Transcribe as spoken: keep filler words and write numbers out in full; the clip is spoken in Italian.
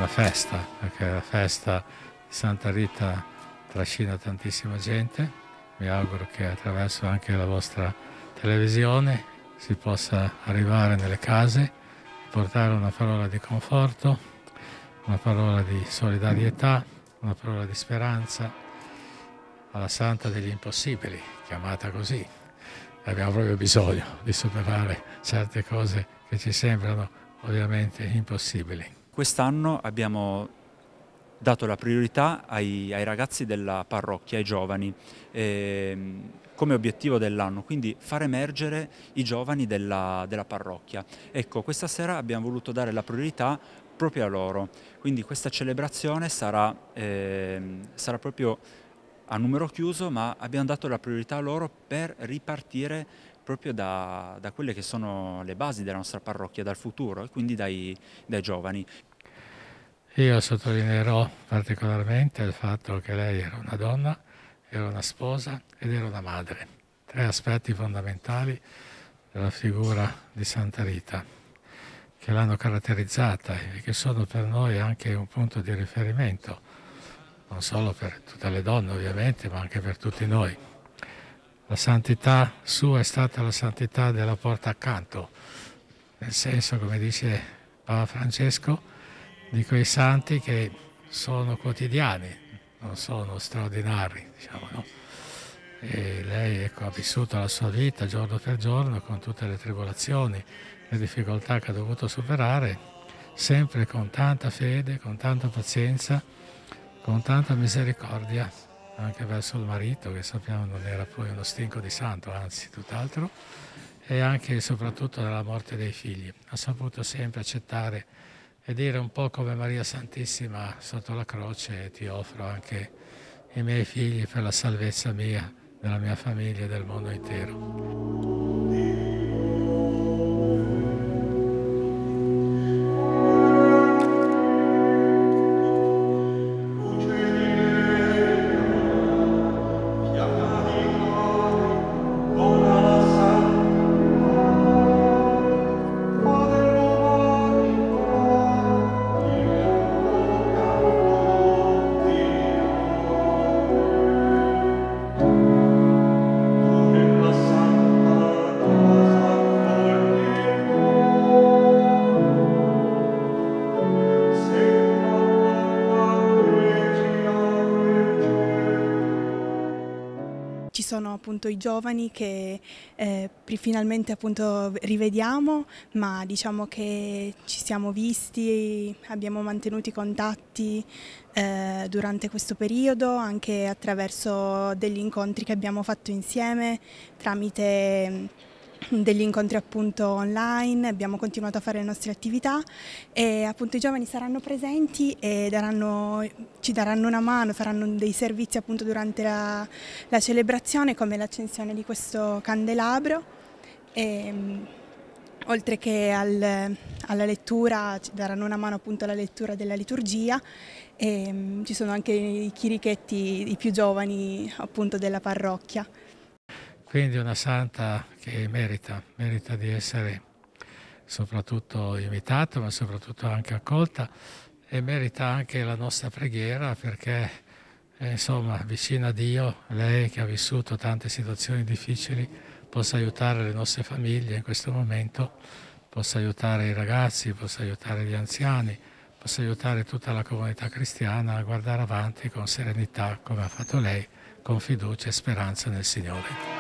una festa, perché la festa di Santa Rita trascina tantissima gente. Mi auguro che attraverso anche la vostra televisione si possa arrivare nelle case, portare una parola di conforto, una parola di solidarietà, una parola di speranza alla Santa degli impossibili, chiamata così. Abbiamo proprio bisogno di superare certe cose che ci sembrano ovviamente impossibili. Quest'anno abbiamo dato la priorità ai, ai ragazzi della parrocchia, ai giovani, ehm, come obiettivo dell'anno, quindi far emergere i giovani della, della parrocchia. Ecco, questa sera abbiamo voluto dare la priorità proprio a loro, quindi questa celebrazione sarà, ehm, sarà proprio a numero chiuso, ma abbiamo dato la priorità a loro per ripartire proprio da, da quelle che sono le basi della nostra parrocchia, dal futuro, e quindi dai, dai giovani. Io sottolineerò particolarmente il fatto che lei era una donna, era una sposa ed era una madre. Tre aspetti fondamentali della figura di Santa Rita che l'hanno caratterizzata e che sono per noi anche un punto di riferimento, non solo per tutte le donne ovviamente, ma anche per tutti noi. La santità sua è stata la santità della porta accanto, nel senso, come dice Papa Francesco, di quei santi che sono quotidiani, non sono straordinari, diciamo, no? E lei, ecco, ha vissuto la sua vita giorno per giorno con tutte le tribolazioni, le difficoltà che ha dovuto superare, sempre con tanta fede, con tanta pazienza, con tanta misericordia, anche verso il marito, che sappiamo non era poi uno stinco di santo, anzi tutt'altro, e anche e soprattutto nella morte dei figli. Ha saputo sempre accettare e dire un po' come Maria Santissima sotto la croce: ti offro anche i miei figli per la salvezza mia, della mia famiglia e del mondo intero. Ci sono appunto i giovani che eh, finalmente appunto rivediamo, ma diciamo che ci siamo visti, abbiamo mantenuto i contatti eh, durante questo periodo, anche attraverso degli incontri che abbiamo fatto insieme tramite degli incontri appunto online. Abbiamo continuato a fare le nostre attività e appunto i giovani saranno presenti e daranno, ci daranno una mano, faranno dei servizi appunto durante la, la celebrazione, come l'accensione di questo candelabro, e, oltre che al, alla lettura, ci daranno una mano appunto alla lettura della liturgia, e ci sono anche i chirichetti, i più giovani appunto della parrocchia. Quindi una santa che merita, merita di essere soprattutto imitata, ma soprattutto anche accolta, e merita anche la nostra preghiera, perché eh, insomma, vicina a Dio, lei che ha vissuto tante situazioni difficili, possa aiutare le nostre famiglie in questo momento, possa aiutare i ragazzi, possa aiutare gli anziani, possa aiutare tutta la comunità cristiana a guardare avanti con serenità, come ha fatto lei, con fiducia e speranza nel Signore.